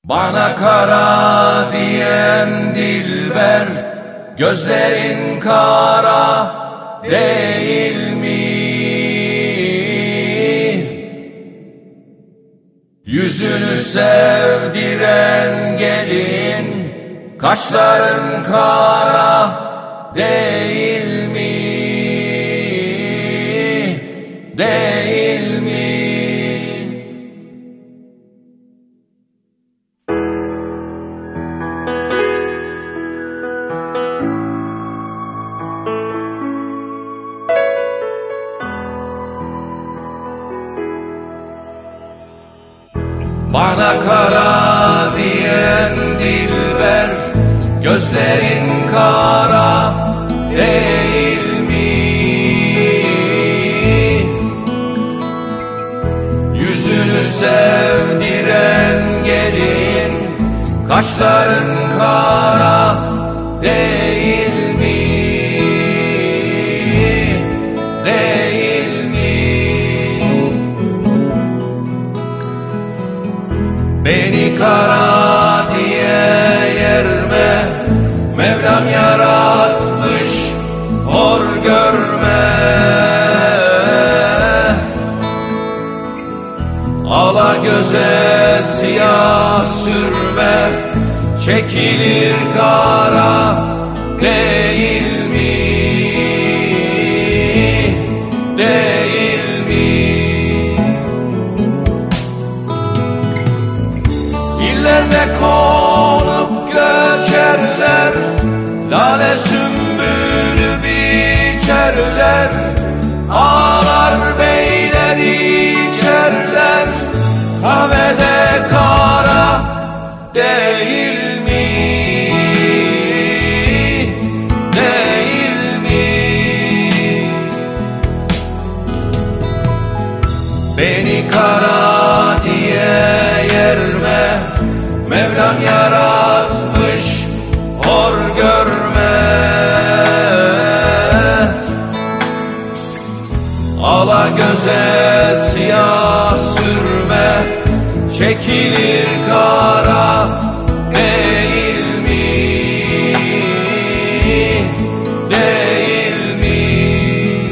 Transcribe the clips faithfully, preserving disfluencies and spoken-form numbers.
Bana kara diyen dilber, gözlerin kara değil mi? Yüzünü sevdiren gelin, kaşların kara değil mi? Değil mi? Bana kara diyen dilber, gözlerin kara değil mi? Yüzünü sevdiren gelin, kaşların kara değil mi? Değil mi? Beni kara diye yerme, Mevlam yaratmış hor görme. Ala göze siyah sürme, çekilir kara değil mi? Değil mi? İllerine konup göçerler, lale sümbülü biçerler, ağlar beyler içerler, kahvede kara değil mi? Değil mi? Beni kara diye yerme, Mevlam yaratmış hor görme. Ala göze siyah sürme, çekilir kara değil mi? Değil mi?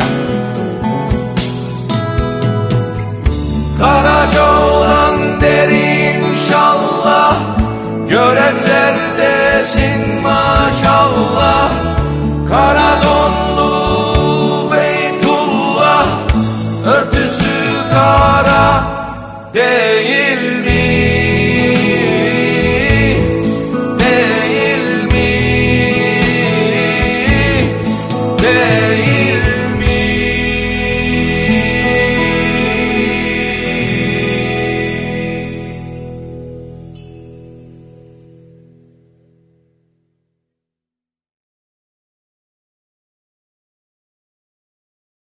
Karaca olan derin inşallah, görenler desin maşallah. Kara donlu Beytullah, örtüsü kara değil mi? Değil mi? Değil